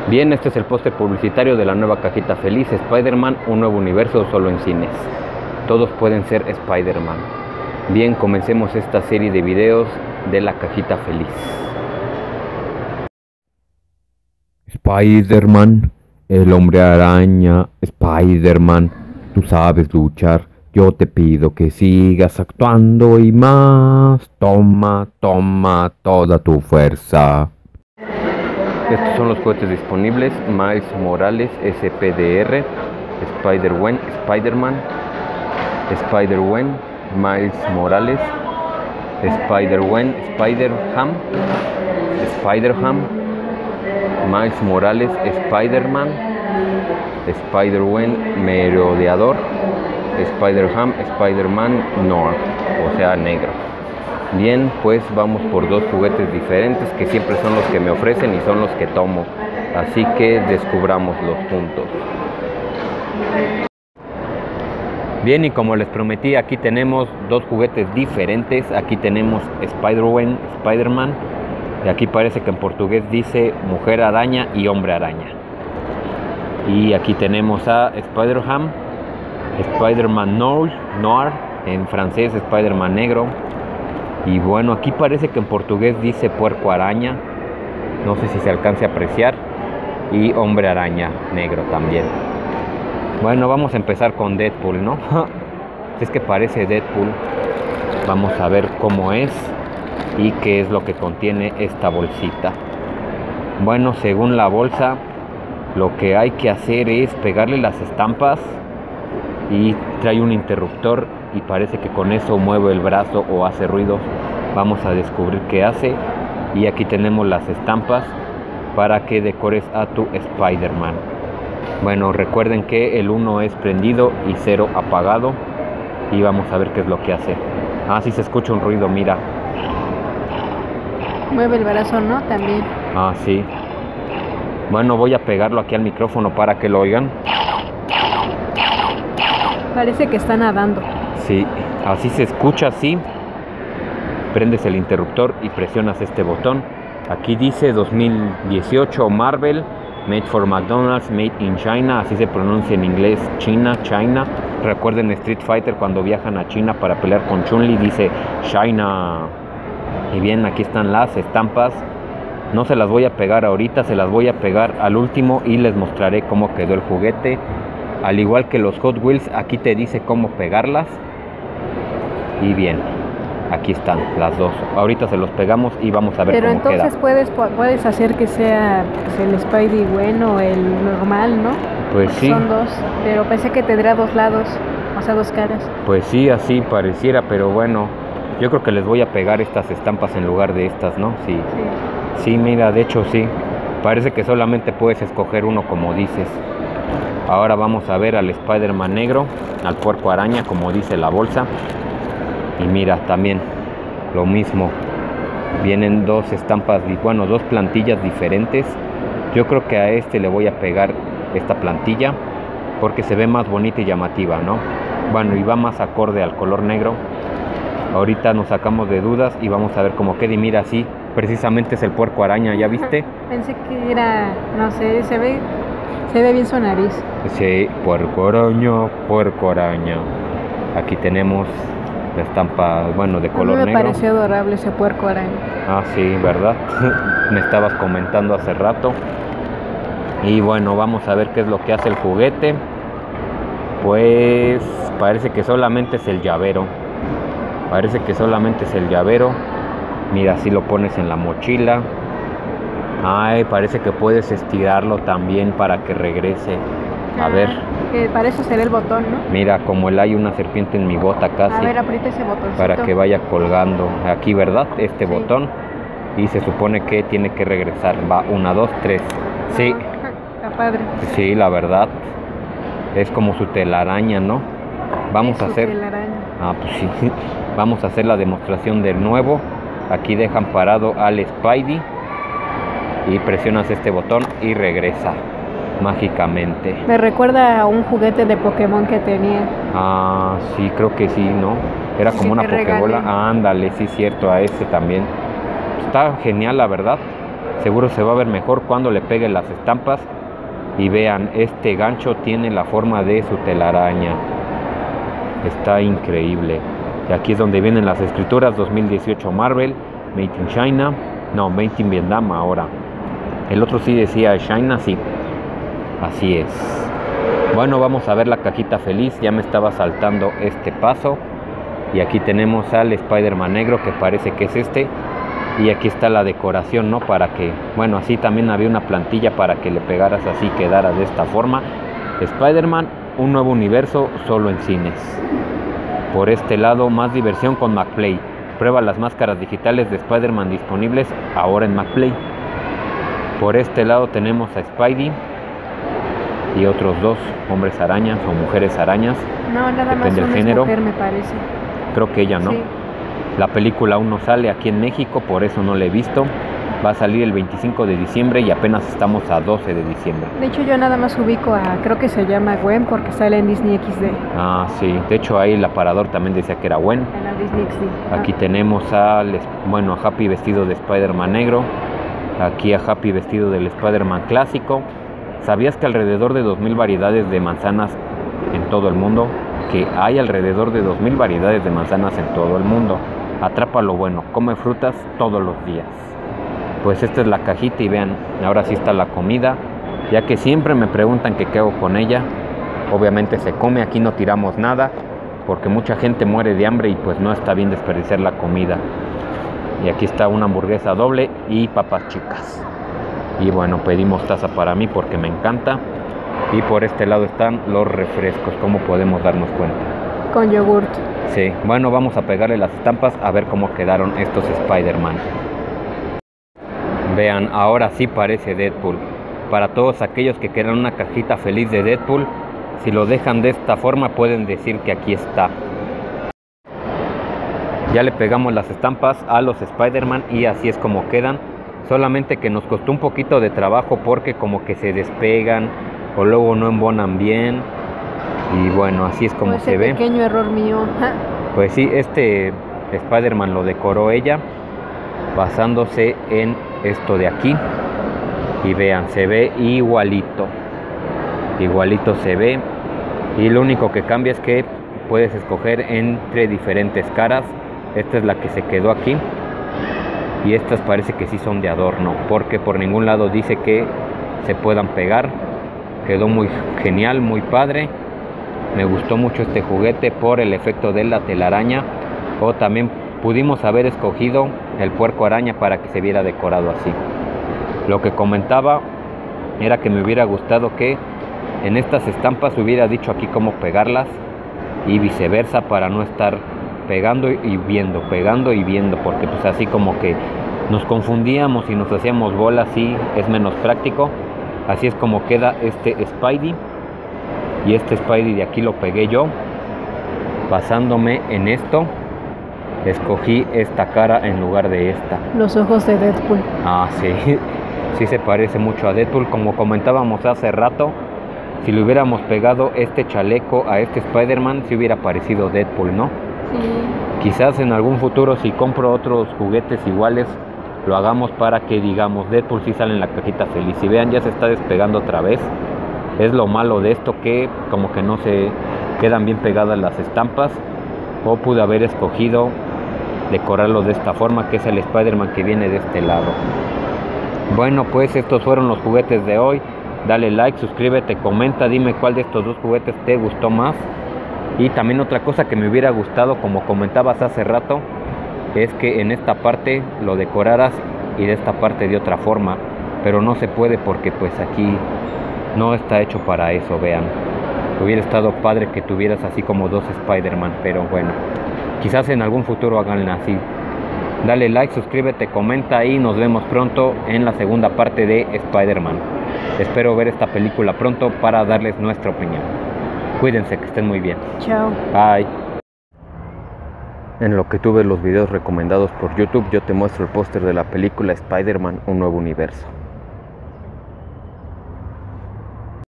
Bien, este es el póster publicitario de la nueva cajita feliz, Spider-Man, un nuevo universo solo en cines. Todos pueden ser Spider-Man. Bien, comencemos esta serie de videos de la cajita feliz. Spider-Man, el hombre araña, Spider-Man, tú sabes luchar. Yo te pido que sigas actuando y más. Toma toda tu fuerza. Estos son los juguetes disponibles: Miles Morales, SPDR, Spider-Gwen, Spider-Man, Spider-Gwen, Miles Morales, Spider-Gwen, Spider-Ham, Spider-Ham, Miles Morales, Spider-Man, Spider-Gwen, Merodeador, Spider-Ham, Spider-Man Noir, o sea negro. Bien, pues vamos por dos juguetes diferentes que siempre son los que me ofrecen y son los que tomo. Así que descubrámoslos juntos. Bien, y como les prometí, aquí tenemos dos juguetes diferentes. Aquí tenemos Spider-Gwen, Spider-Man. Y aquí parece que en portugués dice Mujer Araña y Hombre Araña. Y aquí tenemos a Spider-Ham, Spider-Man Noir, en francés Spider-Man Negro. Y bueno, aquí parece que en portugués dice Puerco Araña. No sé si se alcance a apreciar. Y Hombre Araña Negro también. Bueno, vamos a empezar con Deadpool, ¿no? Es que parece Deadpool. Vamos a ver cómo es y qué es lo que contiene esta bolsita. Bueno, según la bolsa, lo que hay que hacer es pegarle las estampas. Y trae un interruptor y parece que con eso mueve el brazo o hace ruidos. Vamos a descubrir qué hace. Y aquí tenemos las estampas para que decores a tu Spider-Man. Bueno, recuerden que el 1 es prendido y 0 apagado. Y vamos a ver qué es lo que hace. Ah, sí se escucha un ruido, mira. Mueve el brazo, ¿no? También. Ah, sí. Bueno, voy a pegarlo aquí al micrófono para que lo oigan. Parece que está nadando. Sí, así se escucha, así. Prendes el interruptor y presionas este botón. Aquí dice 2018 Marvel, Made for McDonald's, Made in China. Así se pronuncia en inglés, China. Recuerden Street Fighter cuando viajan a China para pelear con Chun-Li, dice China. Y bien, aquí están las estampas. No se las voy a pegar ahorita, se las voy a pegar al último y les mostraré cómo quedó el juguete. Al igual que los Hot Wheels, aquí te dice cómo pegarlas. Y bien, aquí están las dos. Ahorita se los pegamos y vamos a ver cómo queda. Pero entonces puedes hacer que sea pues, el Spidey bueno o el normal, ¿no? Pues porque sí. Son dos, pero pensé que tendría dos lados, o sea, dos caras. Pues sí, así pareciera, pero bueno, yo creo que les voy a pegar estas estampas en lugar de estas, ¿no? Sí. Sí, mira, de hecho sí. Parece que solamente puedes escoger uno, como dices. Ahora vamos a ver al Spider-Man negro, al Puerco Araña, como dice la bolsa. Y mira, también lo mismo. Vienen dos estampas, bueno, dos plantillas diferentes. Yo creo que a este le voy a pegar esta plantilla porque se ve más bonita y llamativa, ¿no? Bueno, y va más acorde al color negro. Ahorita nos sacamos de dudas y vamos a ver cómo queda. Y mira, así precisamente es el Puerco Araña, ¿ya viste? Pensé que era, no sé, se ve bien su nariz. Sí, Puerco Araña. Aquí tenemos la estampa, bueno, de color negro. Me pareció adorable ese Puerco Araña. Ah, sí, ¿verdad? Me estabas comentando hace rato. Y bueno, vamos a ver qué es lo que hace el juguete. Pues parece que solamente es el llavero. Mira, si lo pones en la mochila. Ay, parece que puedes estirarlo también para que regrese. A ver. Que para eso será el botón, ¿no? Mira, como hay una serpiente en mi bota casi. A ver, aprieta ese botoncito. Para que vaya colgando. Aquí, ¿verdad? Este botón. Y se supone que tiene que regresar. Va, 1, 2, 3. Sí. Está padre. Sí, la verdad. Es como su telaraña, ¿no? Vamos a hacer. Telaraña. Ah, pues sí. Vamos a hacer la demostración de nuevo. Aquí dejan parado al Spidey. Y presionas este botón y regresa mágicamente. Me recuerda a un juguete de Pokémon que tenía. Ah, sí, creo que sí, ¿no? Era como una Pokébola. Ándale, sí, cierto, a ese también. Está genial, la verdad. seguro se va a ver mejor cuando le pegue las estampas. Y vean, este gancho tiene la forma de su telaraña. Está increíble. Y aquí es donde vienen las escrituras: 2018 Marvel, Made in China. No, Made in Vietnam ahora. El otro sí decía China, sí. Así es. Bueno, vamos a ver la cajita feliz. Ya me estaba saltando este paso. Y aquí tenemos al Spider-Man negro, que parece que es este. Y aquí está la decoración, ¿no? Para que, bueno, así también había una plantilla para que le pegaras así, quedara de esta forma. Spider-Man, un nuevo universo, solo en cines. Por este lado, más diversión con McPlay. Prueba las máscaras digitales de Spider-Man disponibles ahora en McPlay. Por este lado tenemos a Spidey y otros dos hombres arañas o mujeres arañas. No, nada más del una género. mujer, me parece. Creo que ella, ¿no? Sí. La película aún no sale aquí en México, por eso no la he visto. Va a salir el 25 de diciembre y apenas estamos a 12 de diciembre. De hecho, yo nada más ubico a, creo que se llama Gwen porque sale en Disney XD. Ah, sí. De hecho, ahí el aparador también decía que era Gwen. En la Disney XD. Aquí tenemos a Happy vestido de Spider-Man negro. Aquí a Happy vestido del Spider-Man clásico. ¿Sabías que alrededor de 2000 variedades de manzanas en todo el mundo? Que hay alrededor de 2000 variedades de manzanas en todo el mundo. Atrapa lo bueno, come frutas todos los días. Pues esta es la cajita y vean, ahora sí está la comida. Ya que siempre me preguntan que qué hago con ella. Obviamente se come, aquí no tiramos nada, porque mucha gente muere de hambre y pues no está bien desperdiciar la comida. Y aquí está una hamburguesa doble y papas chicas. Y bueno, pedimos taza para mí porque me encanta. Y por este lado están los refrescos, como podemos darnos cuenta. Con yogurt. Sí, bueno, vamos a pegarle las estampas a ver cómo quedaron estos Spider-Man. Vean, ahora sí parece Deadpool. Para todos aquellos que quieran una cajita feliz de Deadpool, si lo dejan de esta forma pueden decir que aquí está. Ya le pegamos las estampas a los Spider-Man y así es como quedan. Solamente que nos costó un poquito de trabajo porque como que se despegan o luego no embonan bien. Y bueno, así es como se ve. Pequeño error mío. Pues sí, este Spider-Man lo decoró ella basándose en esto de aquí. Y vean, se ve igualito. Igualito se ve. Y lo único que cambia es que puedes escoger entre diferentes caras. Esta es la que se quedó aquí. Y estas parece que sí son de adorno, porque por ningún lado dice que se puedan pegar. Quedó muy genial, muy padre. Me gustó mucho este juguete por el efecto de la telaraña. O también pudimos haber escogido el puerco araña para que se viera decorado así. Lo que comentaba era que me hubiera gustado que en estas estampas hubiera dicho aquí cómo pegarlas y viceversa, para no estar pegando y viendo, porque pues así como que nos confundíamos y nos hacíamos bolas y es menos práctico. Así es como queda este Spidey. Y este Spidey de aquí lo pegué yo basándome en esto. Escogí esta cara en lugar de esta. Los ojos de Deadpool. Ah, sí. Sí se parece mucho a Deadpool. Como comentábamos hace rato, si le hubiéramos pegado este chaleco a este Spider-Man, sí hubiera parecido Deadpool, ¿no? Sí. Quizás en algún futuro, si compro otros juguetes iguales, lo hagamos para que digamos Deadpool sí sale en la cajita feliz. Y vean, ya se está despegando otra vez. Es lo malo de esto, que como que no se quedan bien pegadas las estampas. O pude haber escogido decorarlo de esta forma, que es el Spider-Man que viene de este lado. Bueno, pues estos fueron los juguetes de hoy. Dale like, suscríbete, comenta, dime cuál de estos dos juguetes te gustó más. Y también otra cosa que me hubiera gustado, como comentabas hace rato, es que en esta parte lo decoraras y de esta parte de otra forma. Pero no se puede porque pues aquí no está hecho para eso, vean. Hubiera estado padre que tuvieras así como dos Spider-Man, pero bueno. Quizás en algún futuro hagan así. Dale like, suscríbete, comenta y nos vemos pronto en la segunda parte de Spider-Man. Espero ver esta película pronto para darles nuestra opinión. Cuídense, que estén muy bien. Chao. Bye. En lo que tú ves los videos recomendados por YouTube, yo te muestro el póster de la película Spider-Man, un nuevo universo.